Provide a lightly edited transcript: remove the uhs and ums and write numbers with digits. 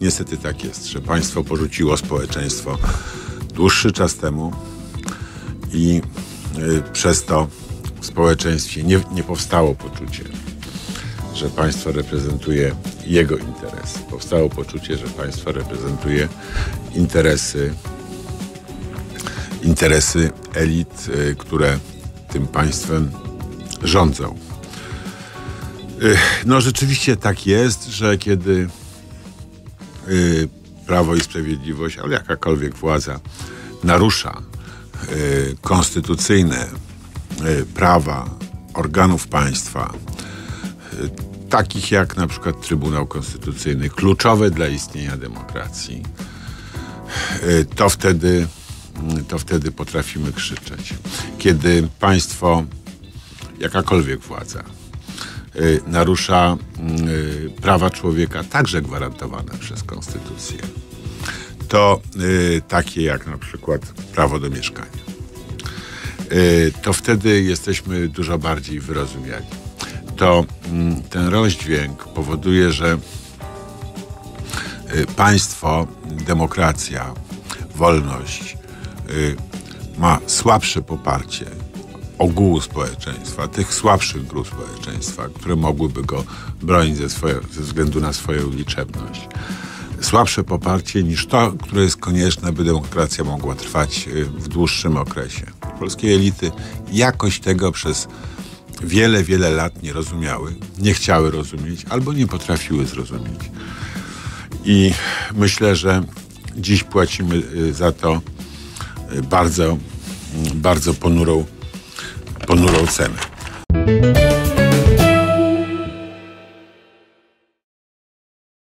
Niestety tak jest, że państwo porzuciło społeczeństwo dłuższy czas temu i przez to w społeczeństwie nie powstało poczucie, że państwo reprezentuje jego interesy. Powstało poczucie, że państwo reprezentuje interesy elit, które tym państwem rządzą. No rzeczywiście tak jest, że kiedy Prawo i Sprawiedliwość, ale jakakolwiek władza narusza konstytucyjne prawa organów państwa, takich jak na przykład Trybunał Konstytucyjny, kluczowe dla istnienia demokracji, to wtedy potrafimy krzyczeć. Kiedy państwo, jakakolwiek władza, narusza prawa człowieka, także gwarantowane przez konstytucję, to takie jak na przykład prawo do mieszkania, to wtedy jesteśmy dużo bardziej wyrozumiali. To ten rozdźwięk powoduje, że państwo, demokracja, wolność ma słabsze poparcie ogółu społeczeństwa, tych słabszych grup społeczeństwa, które mogłyby go bronić ze względu na swoją liczebność. Słabsze poparcie niż to, które jest konieczne, by demokracja mogła trwać w dłuższym okresie. Polskie elity jakoś tego przez wiele, wiele lat nie rozumiały, nie chciały rozumieć albo nie potrafiły zrozumieć. I myślę, że dziś płacimy za to bardzo, bardzo ponurą cenę.